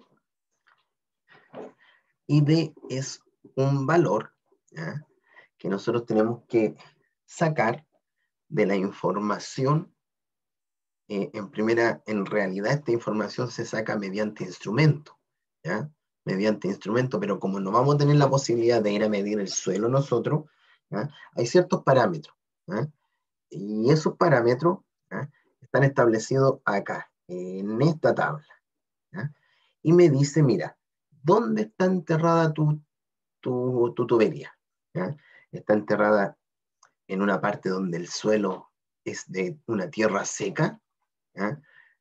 I D es un valor, ¿ah? que nosotros tenemos que sacar de la información. Eh, en primera, en realidad esta información se saca mediante instrumento, ¿ya? Mediante instrumento, pero como no vamos a tener la posibilidad de ir a medir el suelo nosotros, ¿ya? Hay ciertos parámetros, ¿ya? Y esos parámetros, ¿ya? Están establecidos acá, en esta tabla, ¿ya? Y me dice, mira, ¿dónde está enterrada tu, tu, tu tubería? ¿Ya? Está enterrada en una parte donde el suelo es de una tierra seca, ¿ya?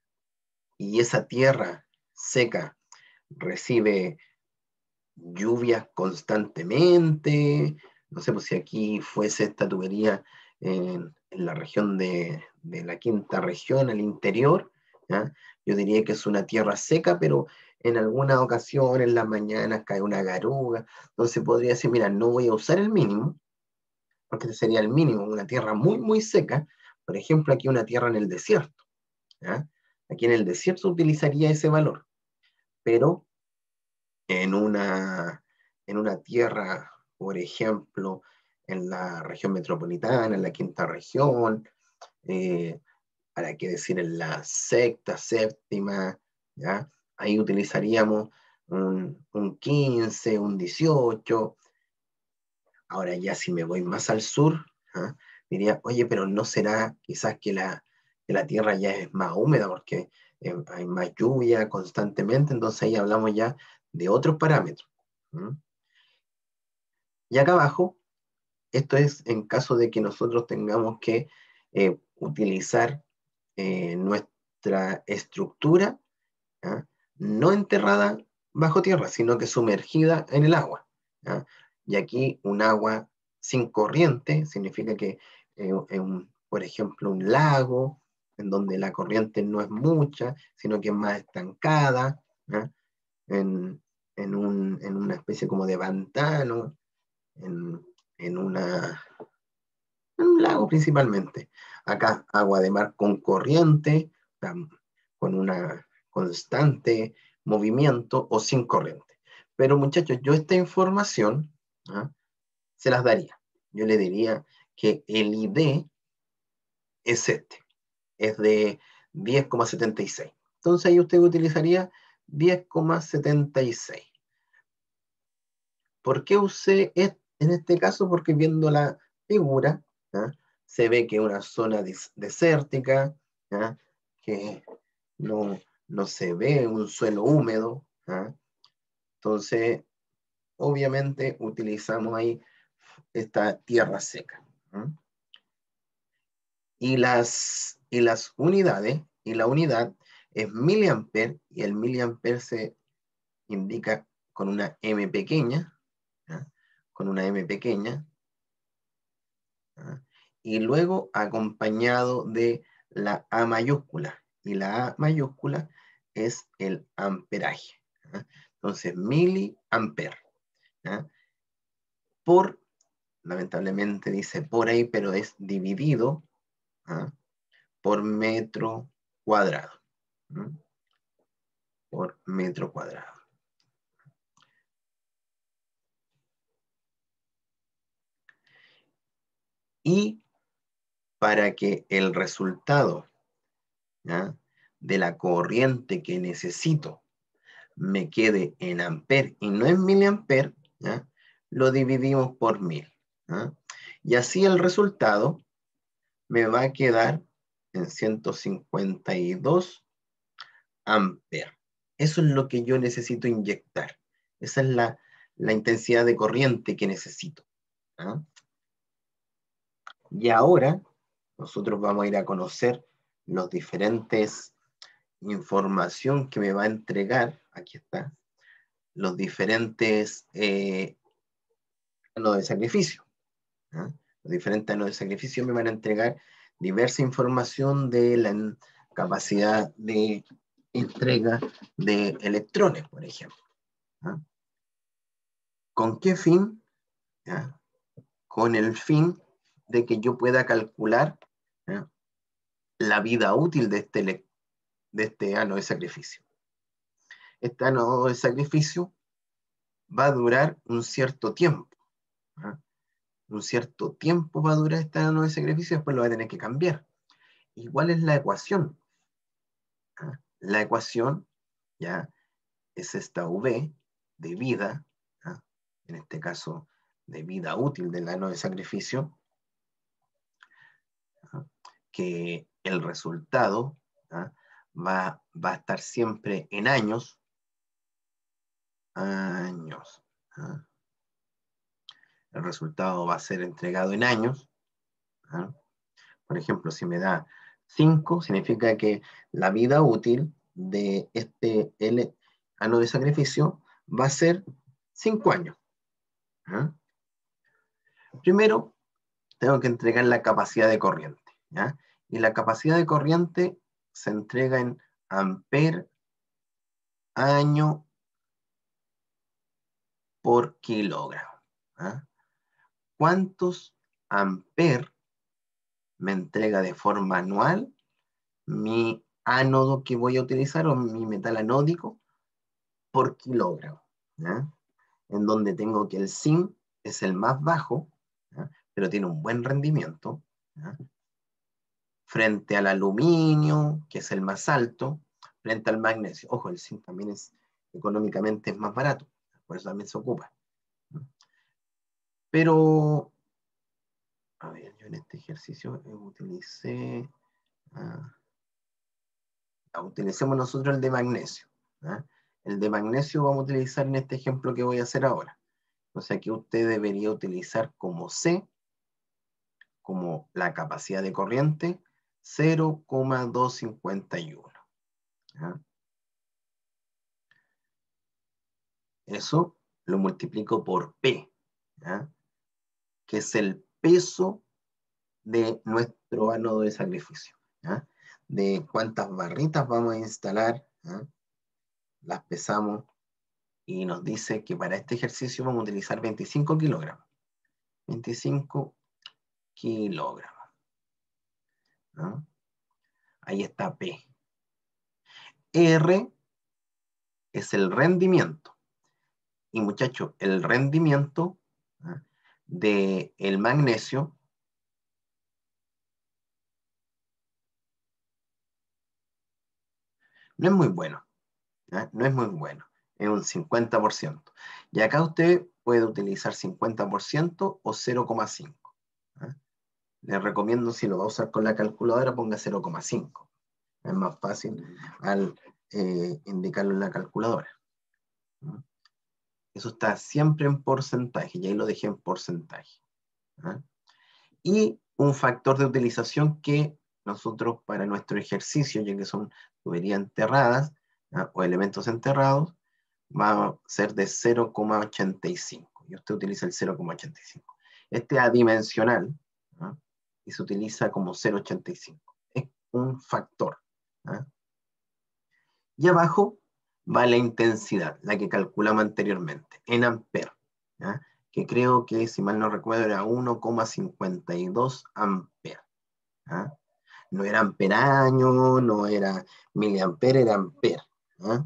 Y esa tierra seca recibe lluvias constantemente. No sé, pues si aquí fuese esta tubería en, en la región de, de, la quinta región, al interior, ¿ya? Yo diría que es una tierra seca, pero en algunas ocasiones, en las mañanas, cae una garuga. Entonces podría decir, mira, no voy a usar el mínimo, porque este sería el mínimo, una tierra muy, muy seca. Por ejemplo, aquí una tierra en el desierto, ¿ya? Aquí en el desierto utilizaría ese valor, pero en una, en una tierra, por ejemplo, en la región metropolitana, en la quinta región, eh, para qué decir en la sexta, séptima, ¿ya? Ahí utilizaríamos un, un quince, un dieciocho. Ahora ya si me voy más al sur, ¿ah? Diría, oye, pero ¿no será quizás que la, que la tierra ya es más húmeda porque eh, hay más lluvia constantemente? Entonces ahí hablamos ya de otros parámetros. ¿Mm? Y acá abajo, esto es en caso de que nosotros tengamos que eh, utilizar eh, nuestra estructura, ¿ah? No enterrada bajo tierra, sino que sumergida en el agua, ¿ah? Y aquí un agua sin corriente significa que eh, un, por ejemplo, un lago en donde la corriente no es mucha, sino que es más estancada, ¿ah? en, en, un, en, una especie como de pantano, en, en, una, en un lago principalmente. Acá agua de mar con corriente, con una constante movimiento o sin corriente. Pero muchachos, yo esta información, ¿ah?, se las daría. Yo le diría que el I D es este, es de diez coma setenta y seis. Entonces ahí usted utilizaría diez coma setenta y seis. ¿Por qué usé en este caso? Porque viendo la figura, ¿ah?, se ve que es una zona des desértica, ¿ah?, que no, no se ve un suelo húmedo, ¿ah? Entonces, obviamente utilizamos ahí esta tierra seca. ¿Ah? Y las, y las unidades, y la unidad es miliamper, y el miliamper se indica con una M pequeña, ¿ah?, con una M pequeña, ¿ah?, y luego acompañado de la A mayúscula, y la A mayúscula es el amperaje, ¿ah? Entonces, miliamper, ¿ah?, por, lamentablemente dice por ahí, pero es dividido, ¿ah?, por metro cuadrado, ¿ah?, por metro cuadrado. Y para que el resultado, ¿ah?, de la corriente que necesito me quede en amper y no en miliamper, ¿ya?, lo dividimos por mil, ¿ah? Y así el resultado me va a quedar en ciento cincuenta y dos amperes. Eso es lo que yo necesito inyectar. Esa es la, la intensidad de corriente que necesito, ¿ah? Y ahora nosotros vamos a ir a conocer los diferentes información que me va a entregar, aquí está, los diferentes eh, anos de sacrificio. ¿Ah? Los diferentes anos de sacrificio me van a entregar diversa información de la capacidad de entrega de electrones, por ejemplo. ¿Ah? ¿Con qué fin? ¿Ah? Con el fin de que yo pueda calcular ¿ah? la vida útil de este, de este ano de sacrificio. Este ano de sacrificio va a durar un cierto tiempo. ¿Ah? Un cierto tiempo va a durar este ano de sacrificio, después lo va a tener que cambiar. Igual es la ecuación. ¿Ah? La ecuación ya es esta V de vida, ¿ah? En este caso de vida útil del ano de sacrificio, ¿ah? Que el resultado ¿ah? va, va a estar siempre en años, años. ¿Ah? El resultado va a ser entregado en años. ¿Ah? Por ejemplo, si me da cinco, significa que la vida útil de este L ano de sacrificio va a ser cinco años. ¿Ah? Primero, tengo que entregar la capacidad de corriente. ¿Ya? Y la capacidad de corriente se entrega en amper año por kilogramo. ¿Ah? ¿Cuántos amper me entrega de forma anual mi ánodo que voy a utilizar o mi metal anódico por kilogramo? ¿Ya? En donde tengo que el zinc es el más bajo, ¿ya? Pero tiene un buen rendimiento, ¿ya? Frente al aluminio, que es el más alto, frente al magnesio. Ojo, el zinc también es económicamente es más barato, por eso también se ocupa. Pero, a ver, yo en este ejercicio utilicé, ah, utilicemos nosotros el de magnesio. ¿Ah? El de magnesio vamos a utilizar en este ejemplo que voy a hacer ahora. O sea que usted debería utilizar como C, como la capacidad de corriente, cero coma doscientos cincuenta y uno. ¿Ah? Eso lo multiplico por P, ¿ah? Que es el peso de nuestro ánodo de sacrificio. ¿Ah? De cuántas barritas vamos a instalar, ¿ah? Las pesamos y nos dice que para este ejercicio vamos a utilizar veinticinco kilogramos. veinticinco kilogramos. ¿Ah? Ahí está P. R es el rendimiento. Y muchachos, el rendimiento ¿ah? del magnesio no es muy bueno. ¿Ah? No es muy bueno. Es un cincuenta por ciento. Y acá usted puede utilizar cincuenta por ciento o cero coma cinco. ¿Ah? Les recomiendo, si lo va a usar con la calculadora, ponga cero coma cinco. Es más fácil al eh, indicarlo en la calculadora. ¿Ah? Eso está siempre en porcentaje, y ahí lo dejé en porcentaje. ¿Ah? Y un factor de utilización que nosotros para nuestro ejercicio, ya que son tuberías enterradas ¿ah? o elementos enterrados, va a ser de cero coma ochenta y cinco. Y usted utiliza el cero coma ochenta y cinco. Este es adimensional ¿ah? y se utiliza como cero coma ochenta y cinco. Es un factor. ¿Ah? Y abajo va la intensidad, la que calculamos anteriormente, en amper, ¿ah? Que creo que, si mal no recuerdo, era uno coma cincuenta y dos amper. ¿Ah? No era amperaño, no era miliamper, era amper. ¿Ah?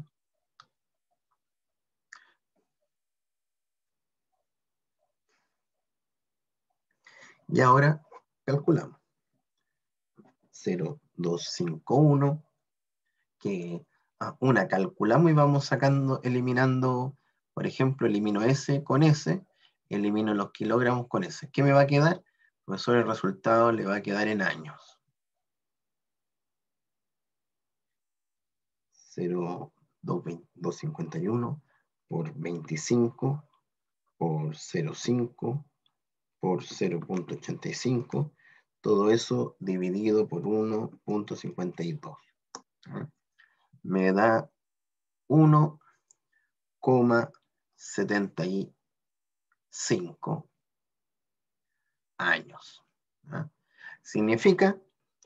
Y ahora calculamos. cero coma doscientos cincuenta y uno, que ah, una calculamos y vamos sacando, eliminando, por ejemplo, elimino S con S, elimino los kilogramos con S. ¿Qué me va a quedar? Profesor, el resultado le va a quedar en años. cero coma doscientos cincuenta y uno por veinticinco por cero coma cinco por cero coma ochenta y cinco, todo eso dividido por uno punto cincuenta y dos. ¿Ah? Me da uno coma setenta y cinco años. ¿Ah? Significa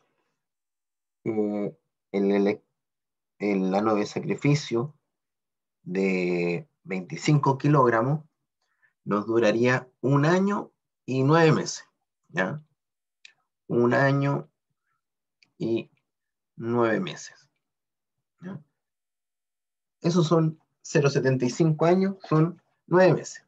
que el, el ano de sacrificio de veinticinco kilogramos nos duraría un año y nueve meses. ¿Ya? Un año y nueve meses. ¿Ya? Esos son cero coma setenta y cinco años, son nueve meses.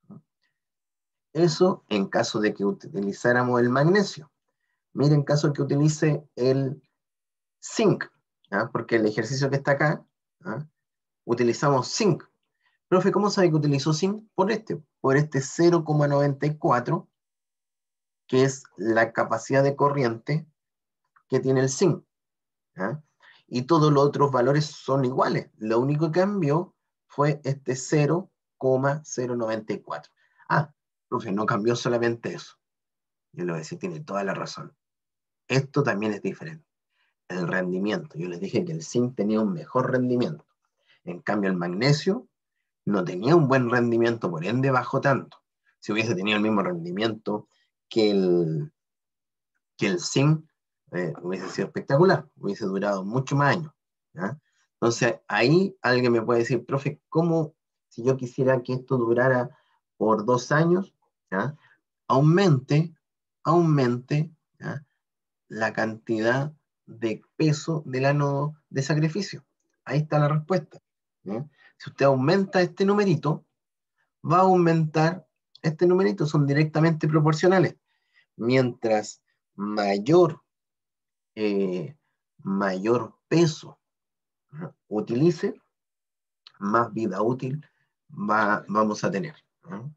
Eso en caso de que utilizáramos el magnesio. Mire, en caso de que utilice el zinc, ¿ya? Porque el ejercicio que está acá, ¿ya? Utilizamos zinc. Profe, ¿cómo sabe que utilizó zinc? Por este, por este cero coma noventa y cuatro, que es la capacidad de corriente que tiene el zinc. ¿Ya? Y todos los otros valores son iguales. Lo único que cambió fue este cero coma cero noventa y cuatro. Ah, profe, no cambió solamente eso. Yo le voy a decir, tiene toda la razón. Esto también es diferente. El rendimiento. Yo les dije que el zinc tenía un mejor rendimiento. En cambio, el magnesio no tenía un buen rendimiento, por ende bajó tanto. Si hubiese tenido el mismo rendimiento que el, que el zinc, eh, hubiese sido espectacular, hubiese durado mucho más años. ¿Ya? Entonces, ahí alguien me puede decir, profe, ¿cómo si yo quisiera que esto durara por dos años, ¿ya? aumente, aumente ¿ya? la cantidad de peso del ánodo de sacrificio? Ahí está la respuesta. ¿Ya? Si usted aumenta este numerito, va a aumentar este numerito, son directamente proporcionales. Mientras mayor, eh, mayor peso, ¿no? utilice, más vida útil va, vamos a tener. ¿No?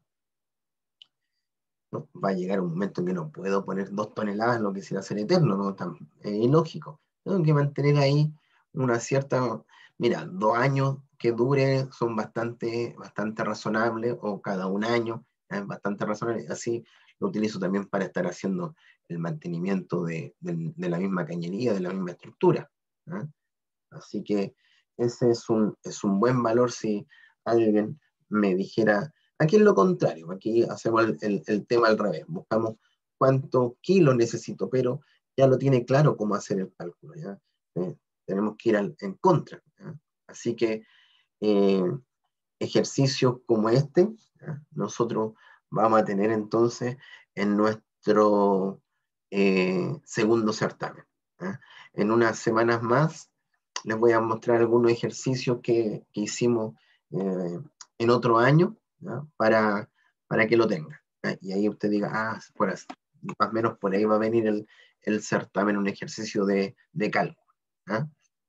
¿No? Va a llegar un momento en que no puedo poner dos toneladas, lo que quisiera ser eterno, ¿no? Tan, es ilógico. Tengo que mantener ahí una cierta, mira, dos años que dure son bastante, bastante razonables, o cada un año es bastante razonable. Así lo utilizo también para estar haciendo el mantenimiento de, de, de la misma cañería, de la misma estructura. ¿Eh? Así que ese es un, es un buen valor si alguien me dijera, aquí es lo contrario, aquí hacemos el, el, el tema al revés, buscamos cuántos kilos necesito, pero ya lo tiene claro cómo hacer el cálculo, ¿ya? ¿Eh? Tenemos que ir al, en contra, ¿ya? Así que eh, ejercicios como este, ¿ya? Nosotros vamos a tener entonces en nuestro eh, segundo certamen. ¿Ya? En unas semanas más les voy a mostrar algunos ejercicios que, que hicimos eh, en otro año, ¿ya? Para, para que lo tengan. ¿Ya? Y ahí usted diga, ah, por así, más o menos por ahí va a venir el, el certamen, un ejercicio de, de cálculo. ¿Ya?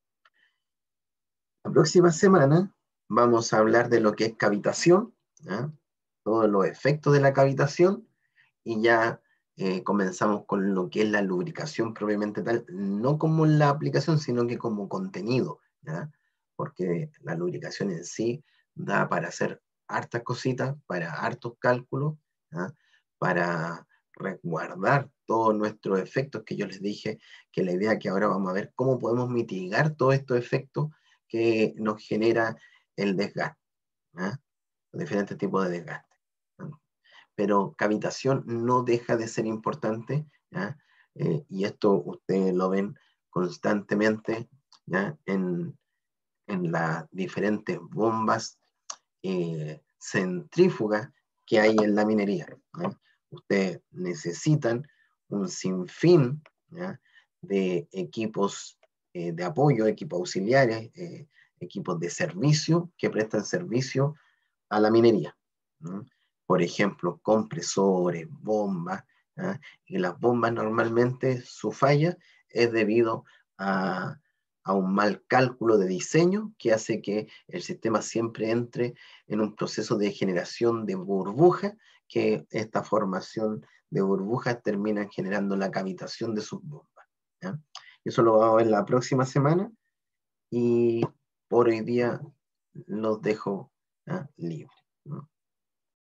La próxima semana vamos a hablar de lo que es cavitación, ¿ya? Todos los efectos de la cavitación, y ya eh, comenzamos con lo que es la lubricación propiamente tal, no como la aplicación, sino que como contenido, ¿ya? Porque la lubricación en sí da para hacer hartas cositas, para hartos cálculos, ¿ya? Para resguardar todos nuestros efectos, que yo les dije que la idea que ahora vamos a ver cómo podemos mitigar todos estos efectos que nos genera el desgaste, ¿ya? Los diferentes tipos de desgaste. ¿No? Pero cavitación no deja de ser importante, ¿ya? Eh, y esto ustedes lo ven constantemente, ¿ya? En, en las diferentes bombas eh, centrífugas que hay en la minería, ¿ya? Ustedes necesitan un sinfín, ¿ya? de equipos eh, de apoyo, equipos auxiliares, eh, equipos de servicio que prestan servicio a la minería, ¿no? Por ejemplo, compresores, bombas, ¿ya? Y las bombas normalmente su falla es debido a, a un mal cálculo de diseño que hace que el sistema siempre entre en un proceso de generación de burbujas, que esta formación de burbujas termina generando la cavitación de sus bombas, ¿ya? Eso lo vamos a ver la próxima semana, y por hoy día los dejo, ¿ya? libres, ¿no?